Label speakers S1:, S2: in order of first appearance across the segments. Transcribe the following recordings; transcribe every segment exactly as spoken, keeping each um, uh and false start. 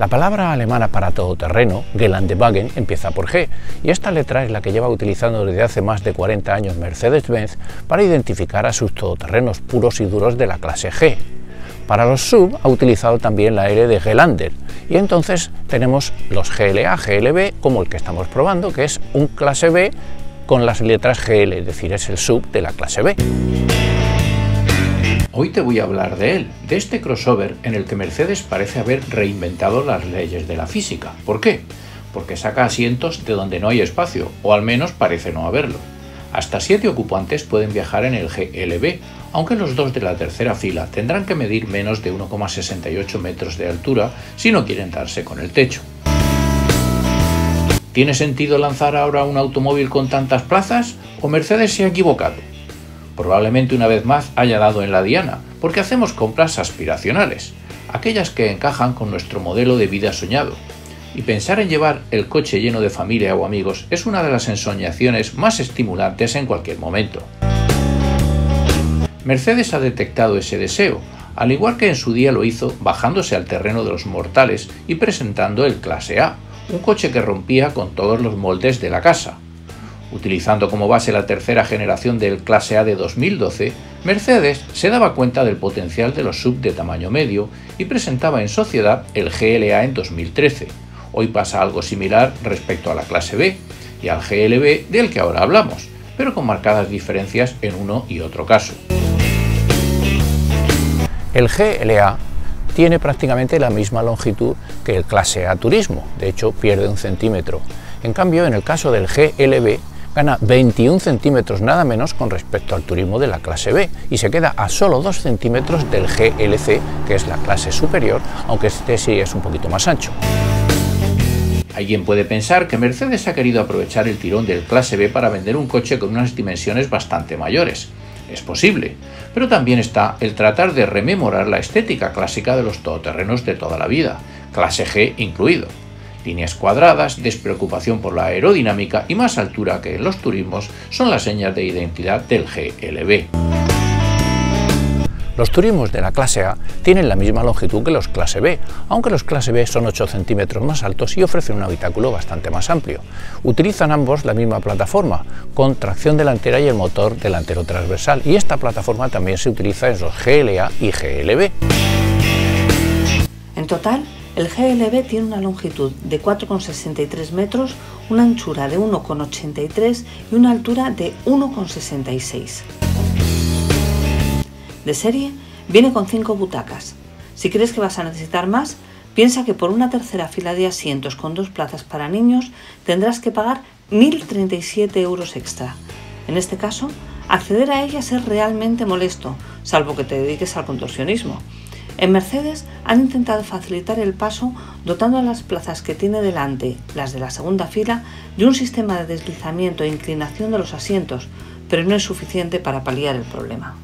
S1: La palabra alemana para todoterreno, Geländewagen, empieza por G, y esta letra es la que lleva utilizando desde hace más de cuarenta años Mercedes-Benz para identificar a sus todoterrenos puros y duros de la clase G. Para los S U V ha utilizado también la L de Gelander, y entonces tenemos los G L A, G L B, como el que estamos probando, que es un clase B con las letras G L, es decir, es el S U V de la clase B. Hoy te voy a hablar de él, de este crossover en el que Mercedes parece haber reinventado las leyes de la física. ¿Por qué? Porque saca asientos de donde no hay espacio, o al menos parece no haberlo. Hasta siete ocupantes pueden viajar en el G L B, aunque los dos de la tercera fila tendrán que medir menos de uno coma sesenta y ocho metros de altura si no quieren darse con el techo. ¿Tiene sentido lanzar ahora un automóvil con tantas plazas, o Mercedes se ha equivocado? Probablemente una vez más haya dado en la diana, porque hacemos compras aspiracionales, aquellas que encajan con nuestro modelo de vida soñado. Y pensar en llevar el coche lleno de familia o amigos es una de las ensoñaciones más estimulantes en cualquier momento. Mercedes ha detectado ese deseo, al igual que en su día lo hizo bajándose al terreno de los mortales y presentando el Clase A, un coche que rompía con todos los moldes de la casa. Utilizando como base la tercera generación del Clase A de dos mil doce, Mercedes se daba cuenta del potencial de los S U V de tamaño medio y presentaba en sociedad el G L A en dos mil trece. Hoy pasa algo similar respecto a la Clase B y al G L B del que ahora hablamos, pero con marcadas diferencias en uno y otro caso. El G L A tiene prácticamente la misma longitud que el Clase A Turismo, de hecho pierde un centímetro. En cambio, en el caso del G L B, gana veintiún centímetros nada menos con respecto al turismo de la clase B y se queda a solo dos centímetros del G L C, que es la clase superior, aunque este sí es un poquito más ancho. Alguien puede pensar que Mercedes ha querido aprovechar el tirón del clase B para vender un coche con unas dimensiones bastante mayores. Es posible, pero también está el tratar de rememorar la estética clásica de los todoterrenos de toda la vida, clase G incluido. Líneas cuadradas, despreocupación por la aerodinámica y más altura que en los turismos son las señas de identidad del G L B. Los turismos de la clase A tienen la misma longitud que los clase B, aunque los clase B son ocho centímetros más altos y ofrecen un habitáculo bastante más amplio. Utilizan ambos la misma plataforma, con tracción delantera y el motor delantero transversal, y esta plataforma también se utiliza en los G L A y G L B.
S2: En total, el G L B tiene una longitud de cuatro coma sesenta y tres metros, una anchura de uno coma ochenta y tres y una altura de uno coma sesenta y seis. De serie, viene con cinco butacas. Si crees que vas a necesitar más, piensa que por una tercera fila de asientos con dos plazas para niños tendrás que pagar mil treinta y siete euros extra. En este caso, acceder a ellas es realmente molesto, salvo que te dediques al contorsionismo. En Mercedes han intentado facilitar el paso dotando a las plazas que tiene delante, las de la segunda fila, de un sistema de deslizamiento e inclinación de los asientos, pero no es suficiente para paliar el problema.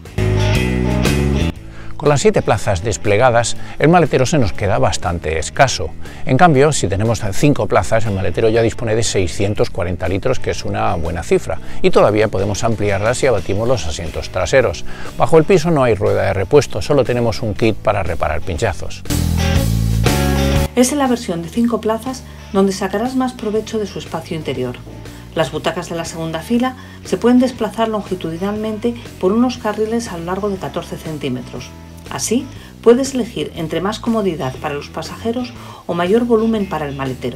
S1: Con las siete plazas desplegadas, el maletero se nos queda bastante escaso. En cambio, si tenemos cinco plazas, el maletero ya dispone de seiscientos cuarenta litros, que es una buena cifra, y todavía podemos ampliarla si abatimos los asientos traseros. Bajo el piso no hay rueda de repuesto, solo tenemos un kit para reparar pinchazos.
S2: Es en la versión de cinco plazas donde sacarás más provecho de su espacio interior. Las butacas de la segunda fila se pueden desplazar longitudinalmente por unos carriles a lo largo de catorce centímetros. Así, puedes elegir entre más comodidad para los pasajeros o mayor volumen para el maletero.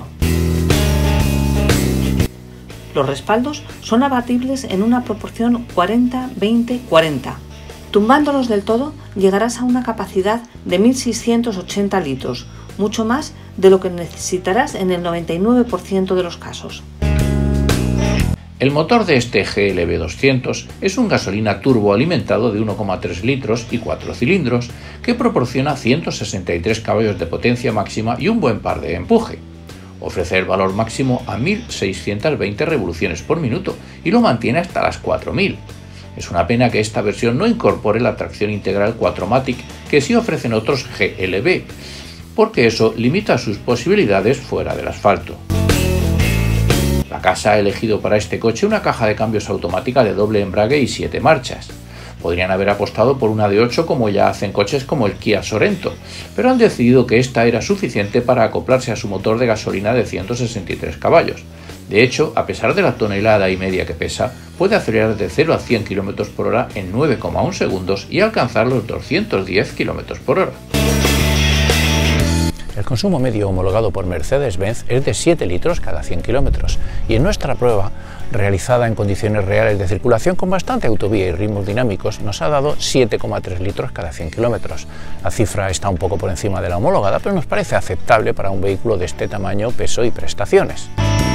S2: Los respaldos son abatibles en una proporción cuarenta veinte cuarenta. Tumbándolos del todo, llegarás a una capacidad de mil seiscientos ochenta litros, mucho más de lo que necesitarás en el noventa y nueve por ciento de los casos.
S1: El motor de este G L B doscientos es un gasolina turbo alimentado de uno coma tres litros y cuatro cilindros que proporciona ciento sesenta y tres caballos de potencia máxima y un buen par de empuje. Ofrece el valor máximo a mil seiscientas veinte revoluciones por minuto y lo mantiene hasta las cuatro mil. Es una pena que esta versión no incorpore la tracción integral cuatro matic que sí ofrecen otros G L B, porque eso limita sus posibilidades fuera del asfalto. La casa ha elegido para este coche una caja de cambios automática de doble embrague y siete marchas. Podrían haber apostado por una de ocho como ya hacen coches como el Kia Sorento, pero han decidido que esta era suficiente para acoplarse a su motor de gasolina de ciento sesenta y tres caballos. De hecho, a pesar de la tonelada y media que pesa, puede acelerar de cero a cien kilómetros por hora en nueve coma uno segundos y alcanzar los doscientos diez kilómetros por hora. El consumo medio homologado por Mercedes-Benz es de siete litros cada cien kilómetros y en nuestra prueba, realizada en condiciones reales de circulación con bastante autovía y ritmos dinámicos, nos ha dado siete coma tres litros cada cien kilómetros. La cifra está un poco por encima de la homologada, pero nos parece aceptable para un vehículo de este tamaño, peso y prestaciones.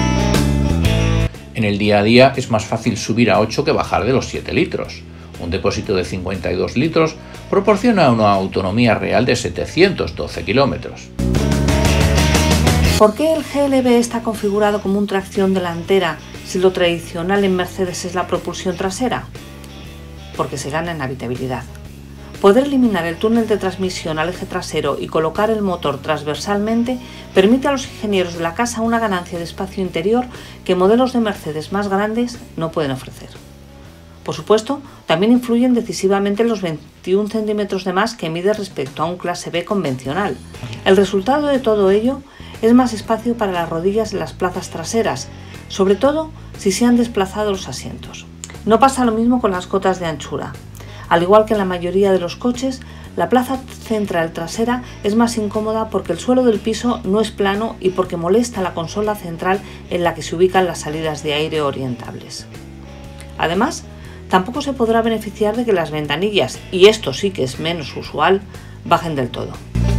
S1: En el día a día es más fácil subir a ocho que bajar de los siete litros. Un depósito de cincuenta y dos litros proporciona una autonomía real de setecientos doce kilómetros.
S2: ¿Por qué el G L B está configurado como un tracción delantera si lo tradicional en Mercedes es la propulsión trasera? Porque se gana en habitabilidad. Poder eliminar el túnel de transmisión al eje trasero y colocar el motor transversalmente permite a los ingenieros de la casa una ganancia de espacio interior que modelos de Mercedes más grandes no pueden ofrecer. Por supuesto, también influyen decisivamente los veintiún centímetros de más que mide respecto a un clase B convencional. El resultado de todo ello es más espacio para las rodillas en las plazas traseras, sobre todo si se han desplazado los asientos. No pasa lo mismo con las cotas de anchura. Al igual que en la mayoría de los coches, la plaza central trasera es más incómoda porque el suelo del piso no es plano y porque molesta la consola central en la que se ubican las salidas de aire orientables. Además, tampoco se podrá beneficiar de que las ventanillas, y esto sí que es menos usual, bajen del todo.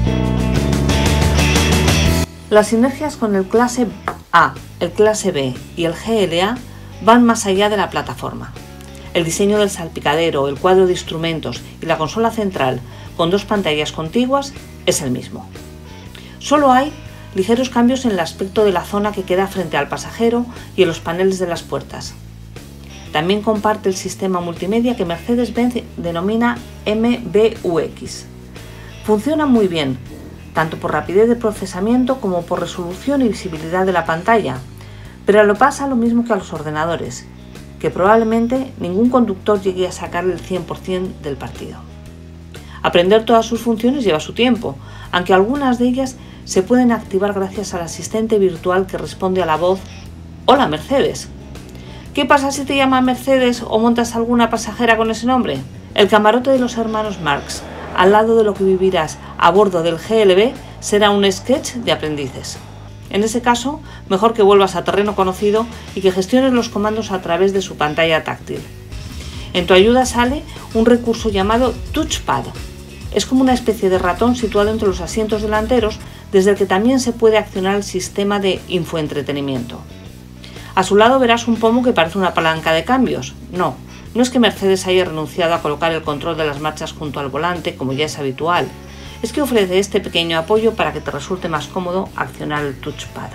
S2: Las sinergias con el clase A, el clase B y el G L A van más allá de la plataforma. El diseño del salpicadero, el cuadro de instrumentos y la consola central con dos pantallas contiguas es el mismo. Solo hay ligeros cambios en el aspecto de la zona que queda frente al pasajero y en los paneles de las puertas. También comparte el sistema multimedia que Mercedes-Benz denomina M B U X. Funciona muy bien, tanto por rapidez de procesamiento como por resolución y visibilidad de la pantalla, pero le pasa lo mismo que a los ordenadores, que probablemente ningún conductor llegue a sacarle el cien por cien del partido. Aprender todas sus funciones lleva su tiempo, aunque algunas de ellas se pueden activar gracias al asistente virtual que responde a la voz «Hola Mercedes». ¿Qué pasa si te llama Mercedes o montas alguna pasajera con ese nombre? El camarote de los hermanos Marx, al lado de lo que vivirás a bordo del G L B, será un sketch de aprendices. En ese caso, mejor que vuelvas a terreno conocido y que gestiones los comandos a través de su pantalla táctil. En tu ayuda sale un recurso llamado Touchpad. Es como una especie de ratón situado entre los asientos delanteros, desde el que también se puede accionar el sistema de infoentretenimiento. A su lado verás un pomo que parece una palanca de cambios. No, no es que Mercedes haya renunciado a colocar el control de las marchas junto al volante, como ya es habitual. Es que ofrece este pequeño apoyo para que te resulte más cómodo accionar el touchpad.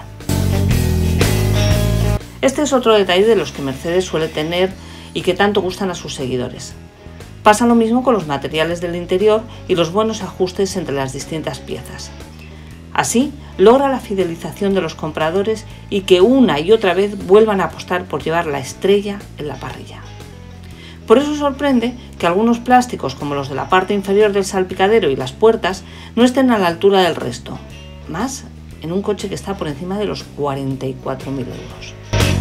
S2: Este es otro detalle de los que Mercedes suele tener y que tanto gustan a sus seguidores. Pasa lo mismo con los materiales del interior y los buenos ajustes entre las distintas piezas. Así, logra la fidelización de los compradores y que una y otra vez vuelvan a apostar por llevar la estrella en la parrilla. Por eso sorprende que algunos plásticos, como los de la parte inferior del salpicadero y las puertas, no estén a la altura del resto, más en un coche que está por encima de los cuarenta y cuatro mil euros.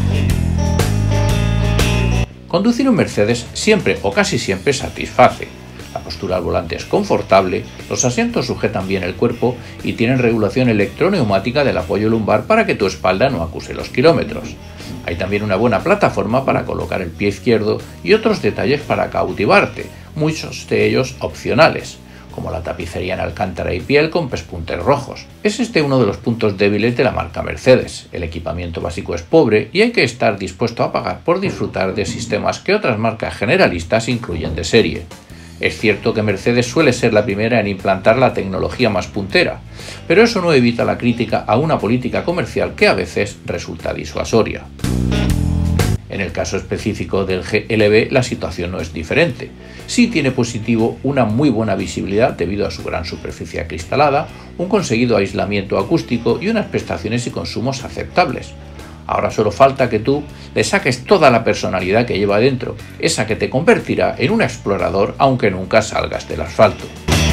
S1: Conducir un Mercedes siempre o casi siempre satisface. La postura al volante es confortable, los asientos sujetan bien el cuerpo y tienen regulación electroneumática del apoyo lumbar para que tu espalda no acuse los kilómetros. Hay también una buena plataforma para colocar el pie izquierdo y otros detalles para cautivarte, muchos de ellos opcionales, como la tapicería en alcántara y piel con pespuntes rojos. Es este uno de los puntos débiles de la marca Mercedes. El equipamiento básico es pobre y hay que estar dispuesto a pagar por disfrutar de sistemas que otras marcas generalistas incluyen de serie. Es cierto que Mercedes suele ser la primera en implantar la tecnología más puntera, pero eso no evita la crítica a una política comercial que a veces resulta disuasoria. En el caso específico del G L B la situación no es diferente. Sí tiene positivo una muy buena visibilidad debido a su gran superficie acristalada, un conseguido aislamiento acústico y unas prestaciones y consumos aceptables. Ahora solo falta que tú le saques toda la personalidad que lleva dentro, esa que te convertirá en un explorador aunque nunca salgas del asfalto.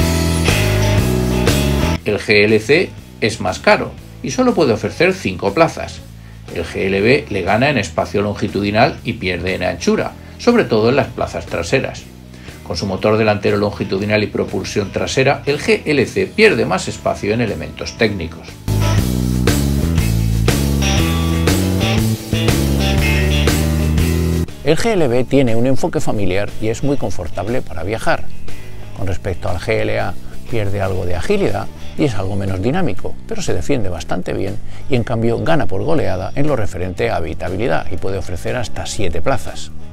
S1: El G L C es más caro y solo puede ofrecer cinco plazas. El G L B le gana en espacio longitudinal y pierde en anchura, sobre todo en las plazas traseras. Con su motor delantero longitudinal y propulsión trasera, el G L C pierde más espacio en elementos técnicos. El G L B tiene un enfoque familiar y es muy confortable para viajar. Con respecto al G L A, pierde algo de agilidad y es algo menos dinámico, pero se defiende bastante bien y en cambio gana por goleada en lo referente a habitabilidad y puede ofrecer hasta siete plazas.